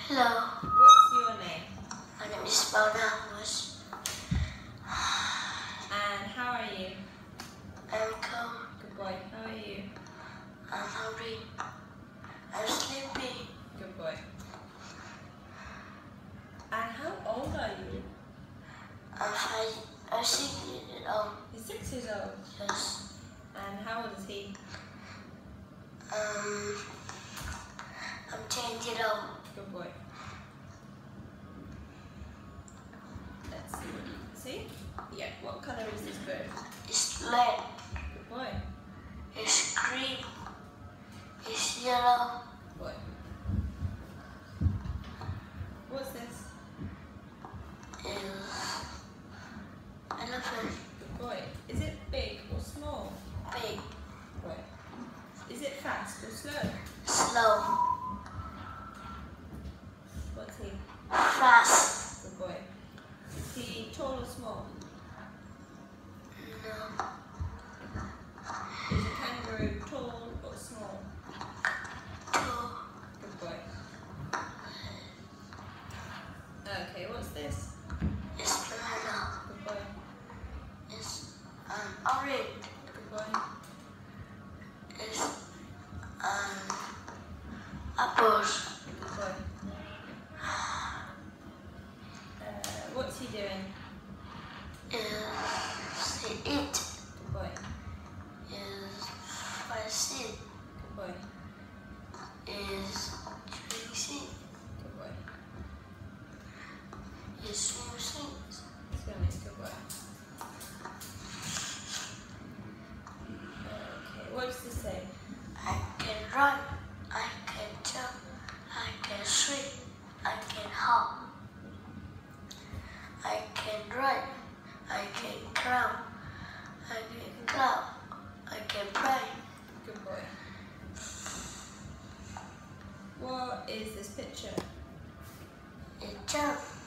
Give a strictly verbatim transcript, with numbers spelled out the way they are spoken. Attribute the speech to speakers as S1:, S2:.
S1: Hello,
S2: What's your name?
S1: my name is Barnabas.
S2: And how are you?
S1: I'm cold.
S2: Good boy. How are you?
S1: I'm hungry. I'm sleepy.
S2: Good boy. And how old are you?
S1: I'm five. I'm six years old.
S2: You're six years old.
S1: Yes.
S2: And how old is he?
S1: Um, I'm ten years old.
S2: Good boy. Let's see what you can see. Yeah, what colour is this bird?
S1: It's red.
S2: Good boy.
S1: It's green. It's yellow.
S2: Good boy. What's this?
S1: It's elephant.
S2: Good boy. Is it big or small?
S1: Big.
S2: Good boy. Is it fast or slow?
S1: Slow.
S2: What's he?
S1: Fast.
S2: Good boy. Is he tall or small?
S1: No.
S2: Is a kangaroo tall or small?
S1: Two.
S2: Good boy. Okay, what's this?
S1: It's banana.
S2: Good boy.
S1: It's um, orange.
S2: Good boy.
S1: It's um, apples.
S2: Good boy. Uh, what's he doing?
S1: Is he eat?
S2: Good boy.
S1: Is fighting?
S2: Good boy.
S1: Is drinking?
S2: Good boy.
S1: Is swimming?
S2: Swimming. Good boy. Okay, what does this say?
S1: I can run. I can jump. I can swim. I can hop. I can run. I can climb. I can clap. I can play.
S2: Good boy. What is this picture?
S1: It jump.